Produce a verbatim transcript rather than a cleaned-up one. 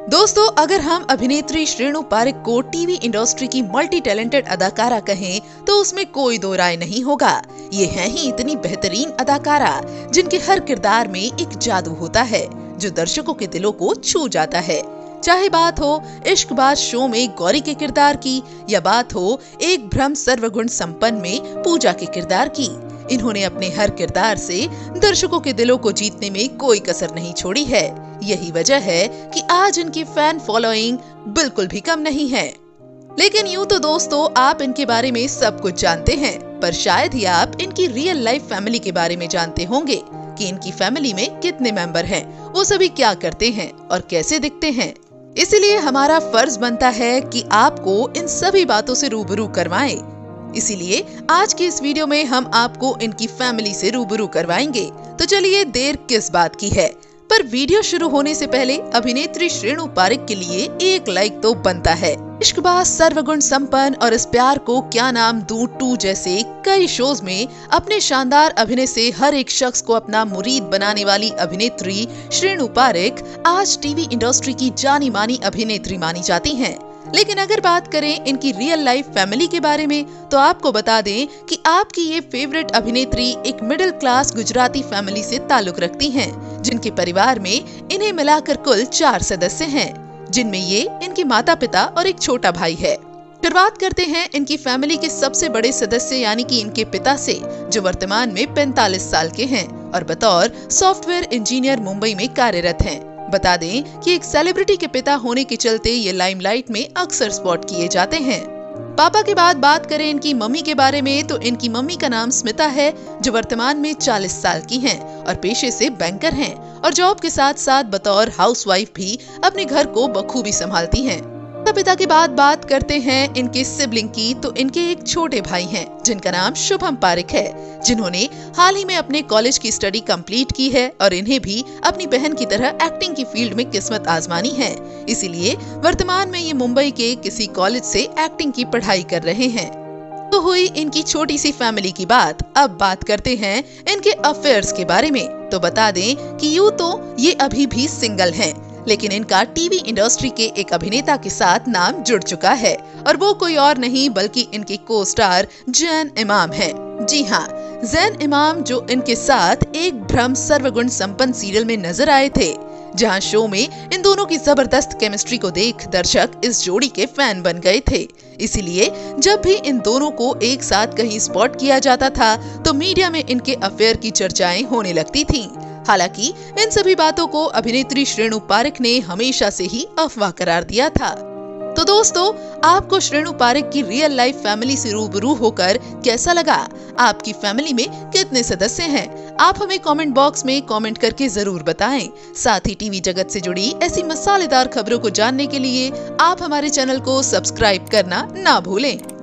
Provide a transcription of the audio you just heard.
दोस्तों, अगर हम अभिनेत्री श्रेणु पारिक को टीवी इंडस्ट्री की मल्टी टैलेंटेड अदाकारा कहें तो उसमें कोई दो राय नहीं होगा। ये हैं ही इतनी बेहतरीन अदाकारा जिनके हर किरदार में एक जादू होता है जो दर्शकों के दिलों को छू जाता है। चाहे बात हो इश्कबाज शो में गौरी के किरदार की या बात हो एक भ्रम सर्वगुण संपन्न में पूजा के किरदार की, इन्होंने अपने हर किरदार से दर्शकों के दिलों को जीतने में कोई कसर नहीं छोड़ी है। यही वजह है कि आज इनकी फैन फॉलोइंग बिल्कुल भी कम नहीं है। लेकिन यूं तो दोस्तों आप इनके बारे में सब कुछ जानते हैं, पर शायद ही आप इनकी रियल लाइफ फैमिली के बारे में जानते होंगे कि इनकी फैमिली में कितने मेंबर हैं, वो सभी क्या करते हैं और कैसे दिखते हैं। इसीलिए हमारा फर्ज बनता है कि आपको इन सभी बातों से रूबरू करवाएं। इसीलिए आज की इस वीडियो में हम आपको इनकी फैमिली से रूबरू करवाएंगे। तो चलिए देर किस बात की है, पर वीडियो शुरू होने से पहले अभिनेत्री श्रेणु पारिक के लिए एक लाइक तो बनता है। इश्कबाज सर्वगुण संपन्न और इस प्यार को क्या नाम दूं टू जैसे कई शोज में अपने शानदार अभिनय से हर एक शख्स को अपना मुरीद बनाने वाली अभिनेत्री श्रेणु पारिक आज टीवी इंडस्ट्री की जानी मानी अभिनेत्री मानी जाती हैं। लेकिन अगर बात करें इनकी रियल लाइफ फैमिली के बारे में तो आपको बता दें कि आपकी ये फेवरेट अभिनेत्री एक मिडिल क्लास गुजराती फैमिली से ताल्लुक रखती हैं, जिनके परिवार में इन्हें मिलाकर कुल चार सदस्य हैं, जिनमें ये इनके माता पिता और एक छोटा भाई है। शुरुआत करते हैं इनकी फैमिली के सबसे बड़े सदस्य यानी कि इनके पिता से, जो वर्तमान में पैंतालीस साल के हैं और बतौर सॉफ्टवेयर इंजीनियर मुंबई में कार्यरत हैं। बता दें कि एक सेलिब्रिटी के पिता होने के चलते ये लाइमलाइट में अक्सर स्पॉट किए जाते हैं। पापा के बाद बात करें इनकी मम्मी के बारे में तो इनकी मम्मी का नाम स्मिता है, जो वर्तमान में चालीस साल की हैं और पेशे से बैंकर हैं और जॉब के साथ साथ बतौर हाउसवाइफ भी अपने घर को बखूबी संभालती हैं। पिता के बाद बात करते हैं इनके सिबलिंग की तो इनके एक छोटे भाई हैं जिनका नाम शुभम पारिक है, जिन्होंने हाल ही में अपने कॉलेज की स्टडी कंप्लीट की है और इन्हें भी अपनी बहन की तरह एक्टिंग की फील्ड में किस्मत आजमानी है। इसीलिए वर्तमान में ये मुंबई के किसी कॉलेज से एक्टिंग की पढ़ाई कर रहे हैं। तो हुई इनकी छोटी सी फैमिली की बात। अब बात करते हैं इनके अफेयर्स के बारे में। तो बता दें कि यूं तो ये अभी भी सिंगल हैं, लेकिन इनका टीवी इंडस्ट्री के एक अभिनेता के साथ नाम जुड़ चुका है और वो कोई और नहीं बल्कि इनके को स्टार जैन इमाम है। जी हाँ, जैन इमाम जो इनके साथ एक भ्रम सर्वगुण संपन्न सीरियल में नजर आए थे, जहां शो में इन दोनों की जबरदस्त केमिस्ट्री को देख दर्शक इस जोड़ी के फैन बन गए थे। इसीलिए जब भी इन दोनों को एक साथ कहीं स्पॉट किया जाता था तो मीडिया में इनके अफेयर की चर्चाएं होने लगती थीं। हालांकि इन सभी बातों को अभिनेत्री श्रेणु पारिक ने हमेशा से ही अफवाह करार दिया था। तो दोस्तों, आपको श्रेणु पारिक की रियल लाइफ फैमिली से रूबरू होकर कैसा लगा? आपकी फैमिली में कितने सदस्य हैं? आप हमें कमेंट बॉक्स में कमेंट करके जरूर बताएं। साथ ही टीवी जगत से जुड़ी ऐसी मसालेदार खबरों को जानने के लिए आप हमारे चैनल को सब्सक्राइब करना ना भूलें।